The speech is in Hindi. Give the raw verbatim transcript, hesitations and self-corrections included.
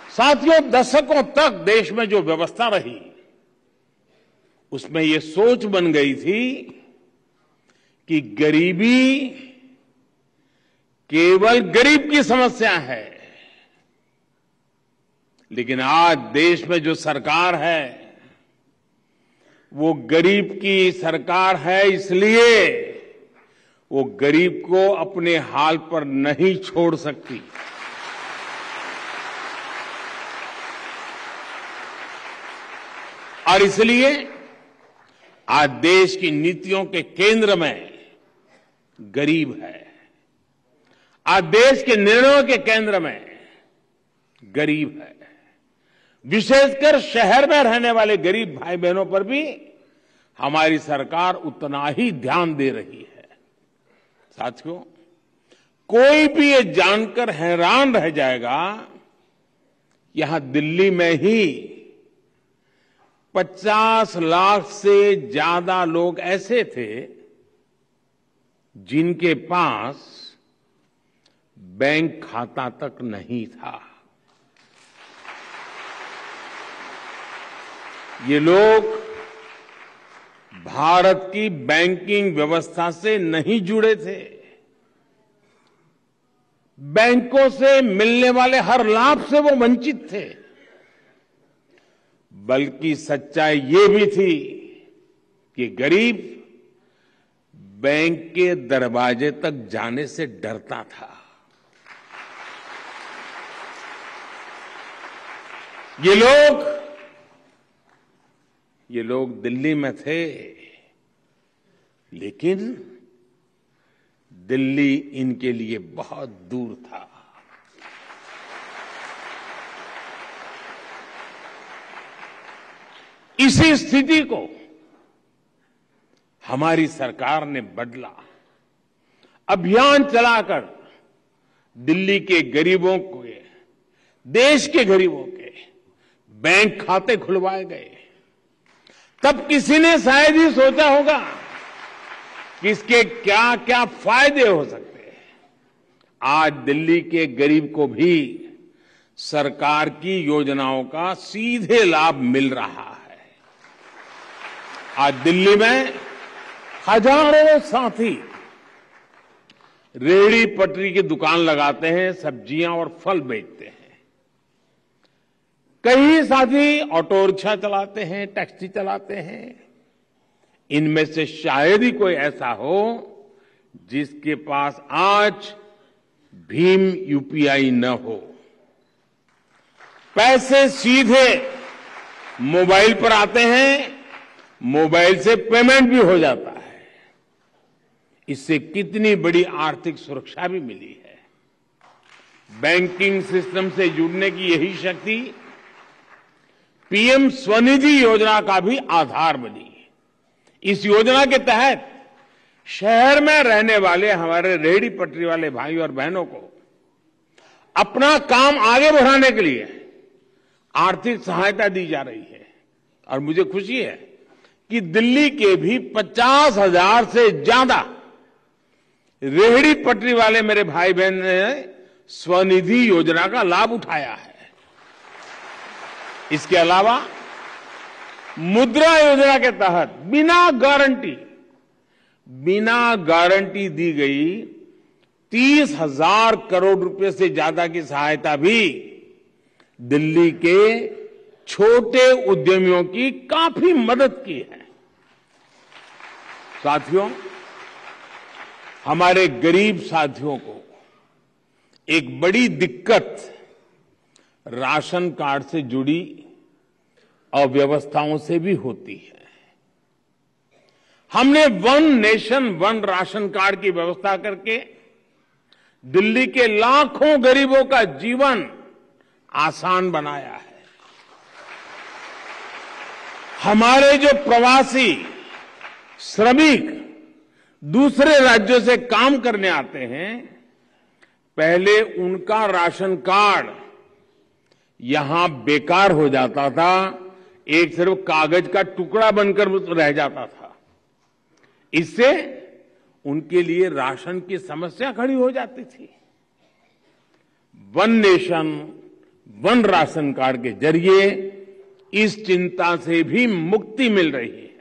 साथियों, दशकों तक देश में जो व्यवस्था रही उसमें ये सोच बन गई थी कि गरीबी केवल गरीब की समस्या है। लेकिन आज देश में जो सरकार है वो गरीब की सरकार है, इसलिए वो गरीब को अपने हाल पर नहीं छोड़ सकती। और इसलिए आज देश की नीतियों के केंद्र में गरीब है। आज देश के निर्णयों के केंद्र में गरीब है। विशेषकर शहर में रहने वाले गरीब भाई बहनों पर भी हमारी सरकार उतना ही ध्यान दे रही है। साथियों, कोई भी ये जानकर हैरान रह जाएगा, यहां दिल्ली में ही पचास लाख से ज्यादा लोग ऐसे थे जिनके पास बैंक खाता तक नहीं था। ये लोग भारत की बैंकिंग व्यवस्था से नहीं जुड़े थे। बैंकों से मिलने वाले हर लाभ से वो वंचित थे। बल्कि सच्चाई ये भी थी कि गरीब बैंक के दरवाजे तक जाने से डरता था। ये लोग ये लोग दिल्ली में थे, लेकिन दिल्ली इनके लिए बहुत दूर था। इसी स्थिति को हमारी सरकार ने बदला। अभियान चलाकर दिल्ली के गरीबों को, देश के गरीबों के बैंक खाते खुलवाए गए। तब किसी ने शायद ही सोचा होगा कि इसके क्या क्या फायदे हो सकते हैं। आज दिल्ली के गरीब को भी सरकार की योजनाओं का सीधे लाभ मिल रहा है। आज दिल्ली में हजारों साथी रेहड़ी पटरी की दुकान लगाते हैं, सब्जियां और फल बेचते हैं। कई साथी ऑटो रिक्शा चलाते हैं, टैक्सी चलाते हैं। इनमें से शायद ही कोई ऐसा हो जिसके पास आज भीम यूपीआई न हो। पैसे सीधे मोबाइल पर आते हैं, मोबाइल से पेमेंट भी हो जाता है। इससे कितनी बड़ी आर्थिक सुरक्षा भी मिली है। बैंकिंग सिस्टम से जुड़ने की यही शक्ति पीएम स्वनिधि योजना का भी आधार बनी। इस योजना के तहत शहर में रहने वाले हमारे रेहड़ी पटरी वाले भाई और बहनों को अपना काम आगे बढ़ाने के लिए आर्थिक सहायता दी जा रही है। और मुझे खुशी है कि दिल्ली के भी पचास हजार से ज्यादा रेहड़ी पटरी वाले मेरे भाई बहन ने स्वनिधि योजना का लाभ उठाया है। इसके अलावा मुद्रा योजना के तहत बिना गारंटी बिना गारंटी दी गई तीस हजार करोड़ रुपए से ज्यादा की सहायता भी दिल्ली के छोटे उद्यमियों की काफी मदद की है। साथियों, हमारे गरीब साथियों को एक बड़ी दिक्कत राशन कार्ड से जुड़ी अव्यवस्थाओं से भी होती है। हमने one nation one ration card की व्यवस्था करके दिल्ली के लाखों गरीबों का जीवन आसान बनाया है। हमारे जो प्रवासी श्रमिक दूसरे राज्यों से काम करने आते हैं, पहले उनका राशन कार्ड यहां बेकार हो जाता था, एक सिर्फ कागज का टुकड़ा बनकर रह जाता था। इससे उनके लिए राशन की समस्या खड़ी हो जाती थी। One nation one ration card के जरिए इस चिंता से भी मुक्ति मिल रही है।